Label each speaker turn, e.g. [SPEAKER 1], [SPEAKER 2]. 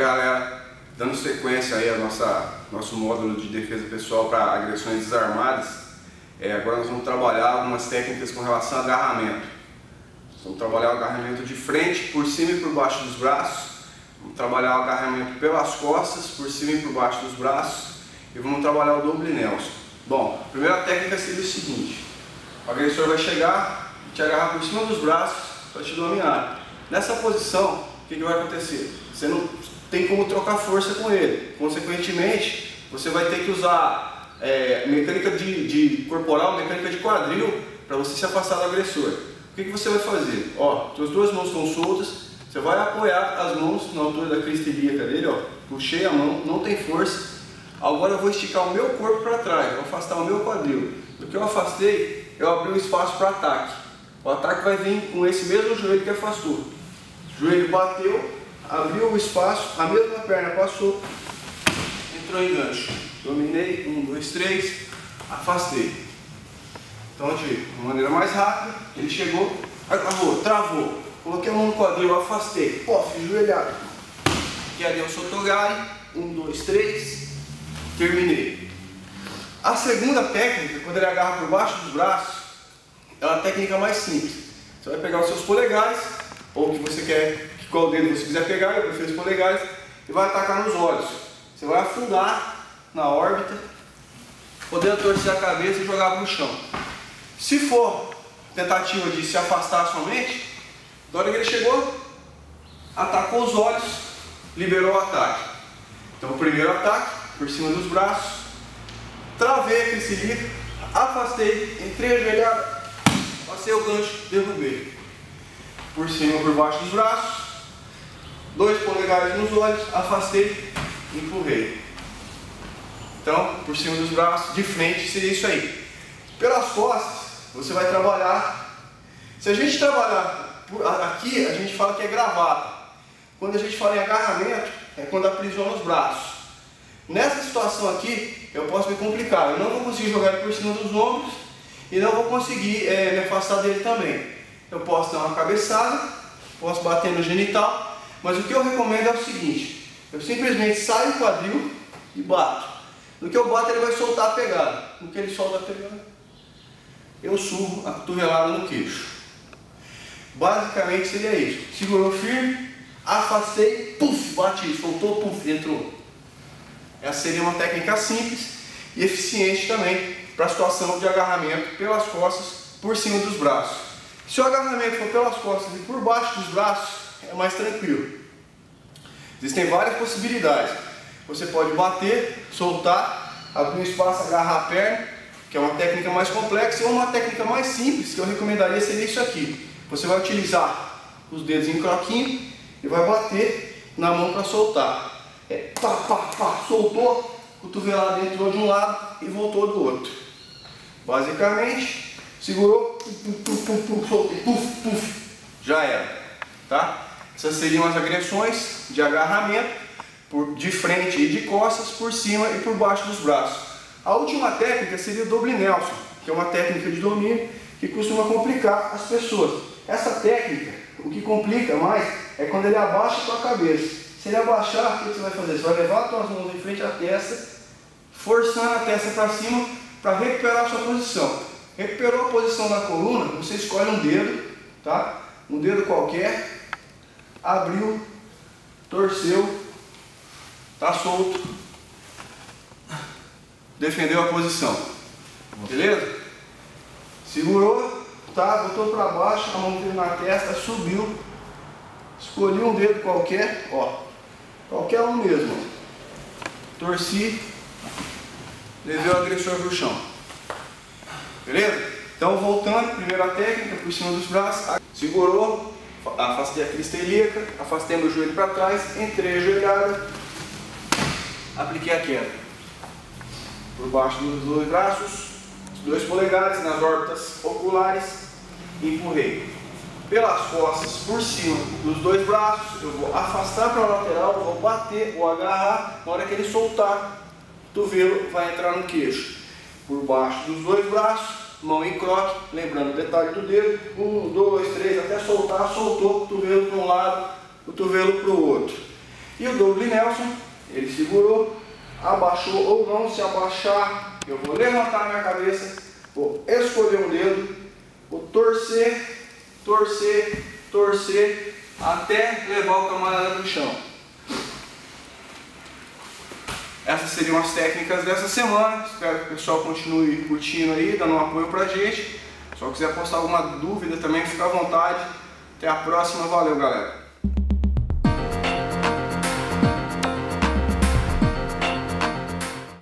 [SPEAKER 1] galera, dando sequência aí ao nosso módulo de defesa pessoal para agressões desarmadas, agora nós vamos trabalhar algumas técnicas com relação a agarramento. Vamos trabalhar o agarramento de frente, por cima e por baixo dos braços. Vamos trabalhar o agarramento pelas costas, por cima e por baixo dos braços. E vamos trabalhar o Double Nelson. Bom, a primeira técnica seria o seguinte: o agressor vai chegar e te agarrar por cima dos braços para te dominar. Nessa posição, o que vai acontecer? Você não tem como trocar força com ele. Consequentemente, você vai ter que usar mecânica de corporal, mecânica de quadril, para você se afastar do agressor. O que você vai fazer? Ó, suas duas mãos estão soltas, você vai apoiar as mãos na altura da crista ilíaca dele, ó. Puxei a mão, não tem força. Agora eu vou esticar o meu corpo para trás, vou afastar o meu quadril. Do que eu afastei, eu abri um espaço para ataque. O ataque vai vir com esse mesmo joelho que afastou. O joelho bateu, abriu o espaço, a mesma perna passou, entrou em gancho. Dominei, 1, 2, 3, afastei. Então, de uma maneira mais rápida, ele chegou, agarrou, travou. Coloquei a mão no quadril, afastei, pof, joelhada. E ali eu sotogari, 1, 2, 3, terminei. A segunda técnica, quando ele agarra por baixo dos braços, é uma técnica mais simples. Você vai pegar os seus polegares, ou o que você quer, qual dedo você quiser pegar, eu prefiro os polegares, e vai atacar nos olhos. Você vai afundar na órbita, podendo torcer a cabeça e jogar para o chão. Se for tentativa de se afastar somente, na hora que ele chegou, atacou os olhos, liberou o ataque. Então, o primeiro ataque, por cima dos braços, travei a crista ilíaca, afastei, entrei ajoelhado, passei o gancho, derrubei. Por cima e por baixo dos braços, 2 polegares nos olhos, afastei, empurrei. Então, por cima dos braços, de frente, seria isso aí. Pelas costas, você vai trabalhar. Se a gente trabalhar aqui, a gente fala que é gravata. Quando a gente fala em agarramento, é quando aprisiona os braços. Nessa situação aqui, eu posso me complicar. Eu não vou conseguir jogar ele por cima dos ombros e não vou conseguir me afastar dele também. Eu posso dar uma cabeçada, posso bater no genital, mas o que eu recomendo é o seguinte: eu simplesmente saio do quadril e bato. No que eu bato, ele vai soltar a pegada. No que ele solta a pegada, eu subo a cotovelada no queixo. Basicamente seria isso. Segurou firme, afastei, puf, bati, soltou, puf, entrou. Essa seria uma técnica simples e eficiente também para a situação de agarramento pelas costas, por cima dos braços. Se o agarramento for pelas costas e por baixo dos braços, é mais tranquilo. Existem várias possibilidades. Você pode bater, soltar, abrir um espaço, agarrar a perna, que é uma técnica mais complexa, ou uma técnica mais simples, que eu recomendaria seria isso aqui. Você vai utilizar os dedos em croquinho e vai bater na mão para soltar. Pá, pá, pá, soltou, cotovelada entrou de um lado e voltou do outro. Basicamente, segurou, soltei, puf, puf, já era. Tá? Essas seriam as agressões de agarramento de frente e de costas, por cima e por baixo dos braços. A última técnica seria o Double Nelson, que é uma técnica de domínio que costuma complicar as pessoas. Essa técnica, o que complica mais é quando ele abaixa a sua cabeça. Se ele abaixar, o que você vai fazer? Você vai levar as suas mãos em frente à testa, forçando a testa para cima para recuperar a sua posição. Recuperou a posição da coluna, você escolhe um dedo, tá? Um dedo qualquer, abriu, torceu, tá solto, defendeu a posição, beleza? Segurou, tá? Botou para baixo, a mão veio na testa, subiu, escolhi um dedo qualquer, ó, qualquer um mesmo, torci, levei o agressor para o chão, beleza? Então, voltando, primeira técnica, por cima dos braços, segurou, afastei a crista ilíaca, afastei meu joelho para trás, entrei ajoelhada, apliquei a queda. Por baixo dos 2 braços, os 2 polegares nas órbitas oculares, empurrei. Pelas costas, por cima dos 2 braços, eu vou afastar para a lateral, vou bater, vou agarrar. Na hora que ele soltar, o cotovelo vai entrar no queixo. Por baixo dos 2 braços, mão em croque, lembrando o detalhe do dedo, 1, 2, 3, até soltar, soltou, cotovelo para um lado, cotovelo para o outro. E o Douglas Nelson, ele segurou, abaixou ou não. Se abaixar, eu vou levantar a minha cabeça, vou escolher um dedo, vou torcer, torcer, torcer, até levar o camarada no chão. Essas seriam as técnicas dessa semana. Espero que o pessoal continue curtindo aí, dando um apoio pra gente. Se quiser postar alguma dúvida também, fica à vontade. Até a próxima, valeu galera!